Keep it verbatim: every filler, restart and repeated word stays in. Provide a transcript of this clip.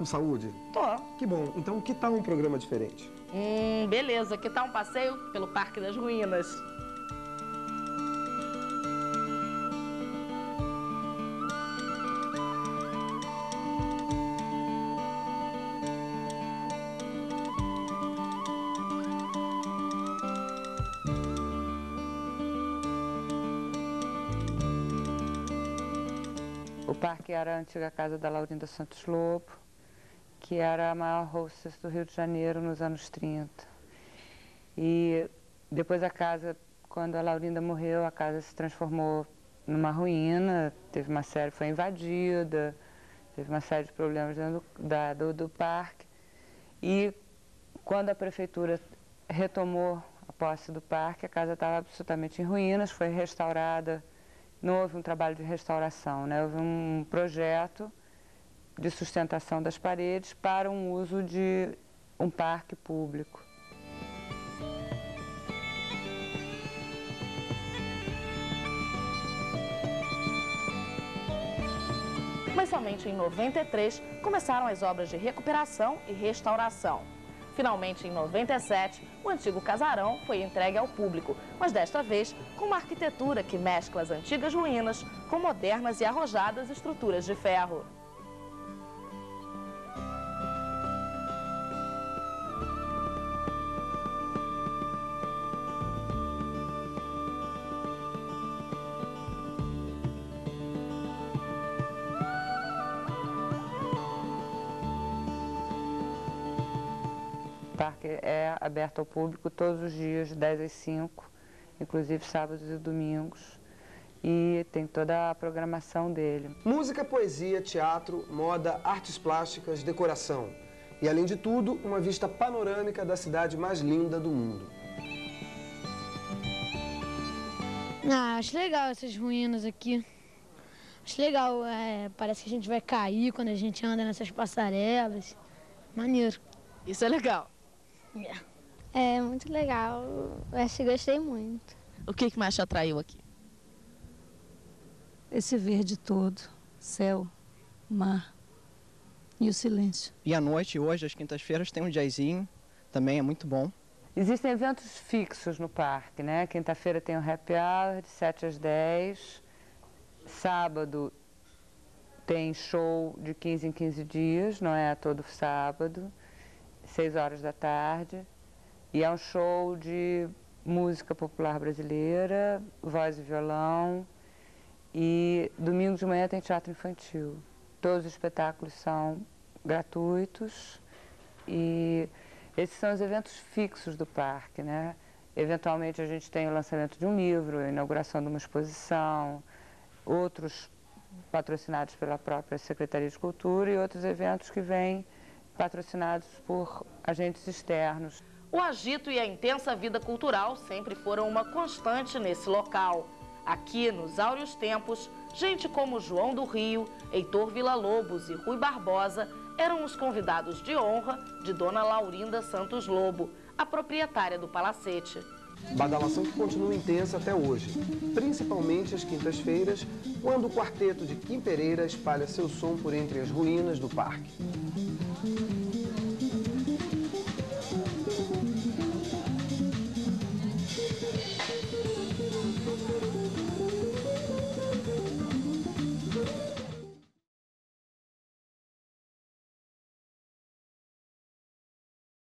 com saúde? Tô. Que bom. Então, que tal um programa diferente? Hum, beleza. Que tal um passeio pelo Parque das Ruínas? O parque era a antiga casa da Laurinda Santos Lobo, que era a maior hostess do Rio de Janeiro nos anos trinta. E depois a casa, quando a Laurinda morreu, a casa se transformou numa ruína, teve uma série, foi invadida, teve uma série de problemas dentro do, da, do, do parque. E quando a prefeitura retomou a posse do parque, a casa estava absolutamente em ruínas, foi restaurada. Não houve um trabalho de restauração, né? Houve um projeto de sustentação das paredes para um uso de um parque público. Mas somente em noventa e três começaram as obras de recuperação e restauração. Finalmente, em noventa e sete, o antigo casarão foi entregue ao público, mas desta vez com uma arquitetura que mescla as antigas ruínas com modernas e arrojadas estruturas de ferro. O parque é aberto ao público todos os dias, de dez às cinco, inclusive sábados e domingos, e tem toda a programação dele. Música, poesia, teatro, moda, artes plásticas, decoração. E, além de tudo, uma vista panorâmica da cidade mais linda do mundo. Ah, acho legal essas ruínas aqui. Acho legal, é, parece que a gente vai cair quando a gente anda nessas passarelas. Maneiro. Isso é legal. É muito legal, eu acho que gostei muito. O que que mais te atraiu aqui? Esse verde todo, céu, mar e o silêncio. E à noite, hoje, às quintas-feiras, tem um jazzinho, também é muito bom. Existem eventos fixos no parque, né? Quinta-feira tem o happy hour, de sete às dez. Sábado tem show de quinze em quinze dias, não é todo sábado. seis horas da tarde, e é um show de música popular brasileira, voz e violão, e domingo de manhã tem teatro infantil. Todos os espetáculos são gratuitos, e esses são os eventos fixos do parque, né? Eventualmente a gente tem o lançamento de um livro, a inauguração de uma exposição, outros patrocinados pela própria Secretaria de Cultura e outros eventos que vêm patrocinados por agentes externos. O agito e a intensa vida cultural sempre foram uma constante nesse local. Aqui, nos áureos tempos, gente como João do Rio, Heitor Villa-Lobos e Rui Barbosa eram os convidados de honra de Dona Laurinda Santos Lobo, a proprietária do palacete. Badalação que continua intensa até hoje, principalmente às quintas-feiras, quando o quarteto de Kim Pereira espalha seu som por entre as ruínas do parque.